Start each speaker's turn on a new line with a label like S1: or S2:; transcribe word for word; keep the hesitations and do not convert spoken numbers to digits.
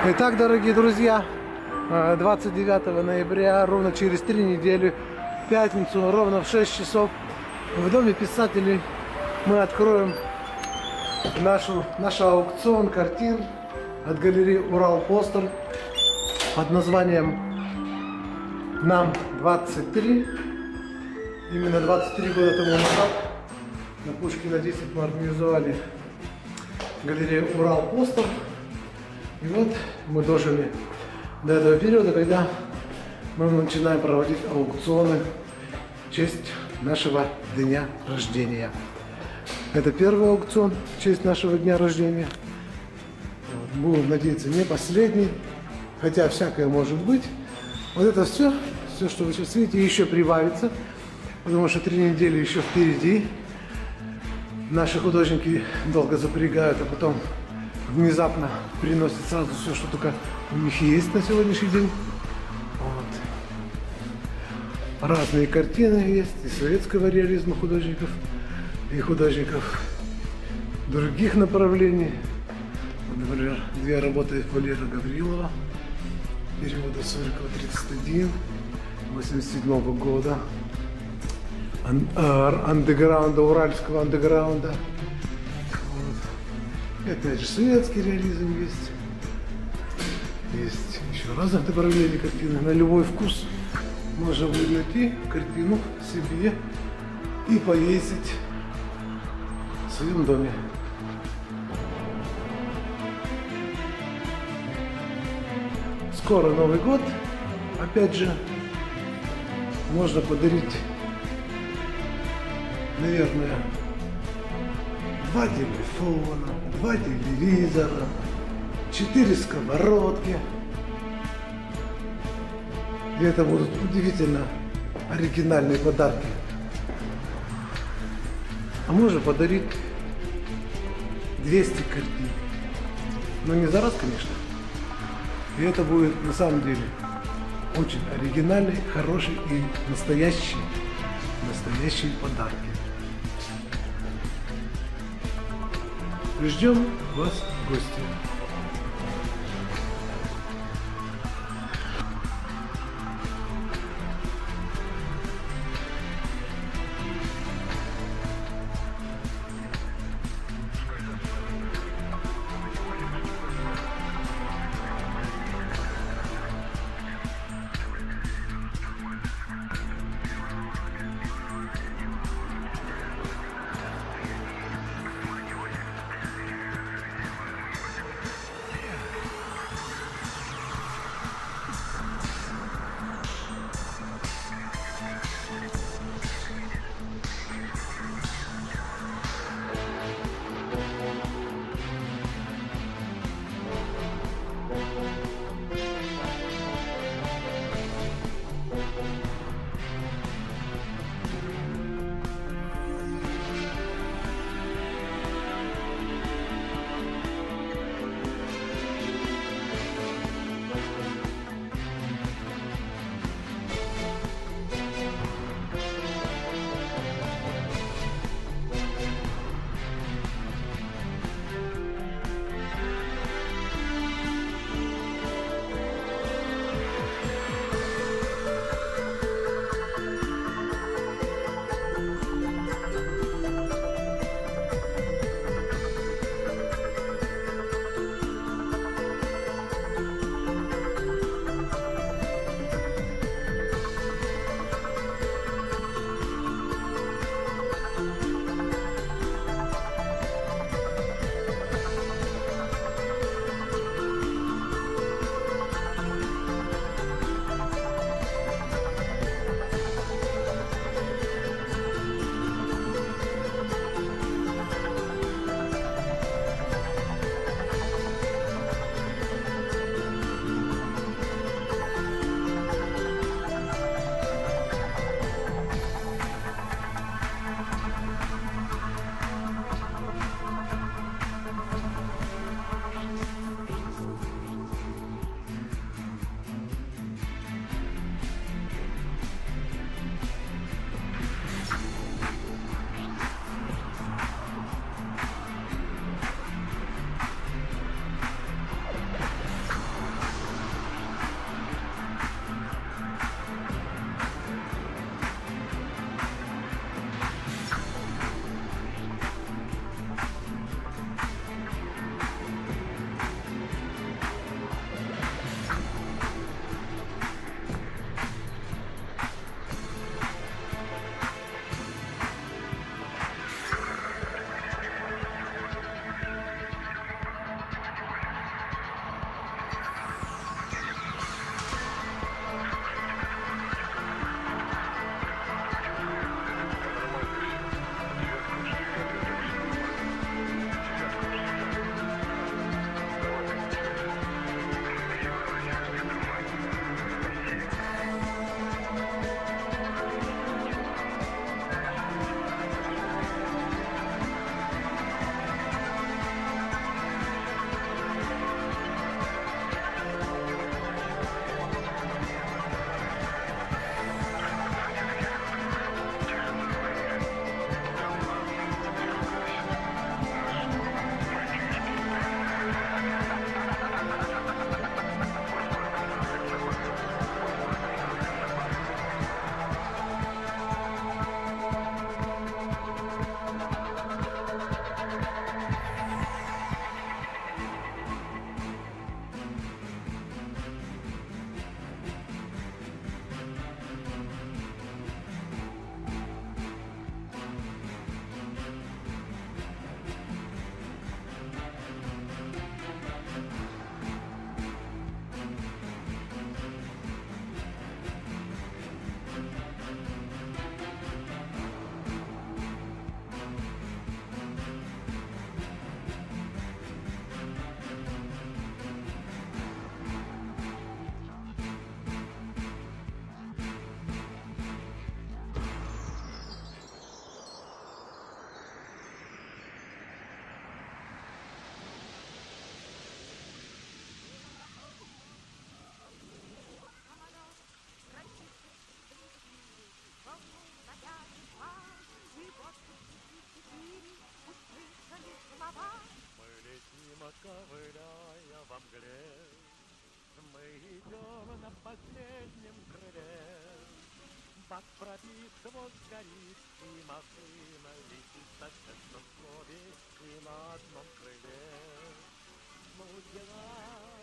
S1: Итак, дорогие друзья, двадцать девятого ноября, ровно через три недели, в пятницу, ровно в шесть часов, в Доме писателей мы откроем нашу, наш аукцион картин от галереи Урал-Постер под названием «Нам двадцать три». Именно двадцать три года тому назад на Пушкина десять мы организовали галерею Урал-Постер. И вот мы дожили до этого периода, когда мы начинаем проводить аукционы в честь нашего дня рождения. Это первый аукцион в честь нашего дня рождения. Вот, будем надеяться, не последний, хотя всякое может быть. Вот это все, все, что вы сейчас видите, еще прибавится, потому что три недели еще впереди. Наши художники долго запрягают, а потом внезапно приносят сразу все, что только у них есть на сегодняшний день. Вот. Разные картины есть, и советского реализма художников, и художников других направлений. Например, две работы Валерия Гаврилова, перевода Сурикова тридцать один, восемьдесят седьмого года, андеграунда, уральского андеграунда. Опять же, советский реализм есть. Есть еще разных направлений картины. На любой вкус можно будет найти картину себе и повесить в своем доме. Скоро Новый год. Опять же, можно подарить, наверное, два телефона, два телевизора, четыре сковородки. И это будут удивительно оригинальные подарки. А можно подарить двести картин. Но не за раз, конечно. И это будет на самом деле очень оригинальный, хороший и настоящий, настоящие подарки. Ждем вас в гости.
S2: Тихо ковыляя во мгле, мы идем на последнем крыле. Бак пробит, хвост горит, и машина летит на честном слове и на одном крыле. Ну, дела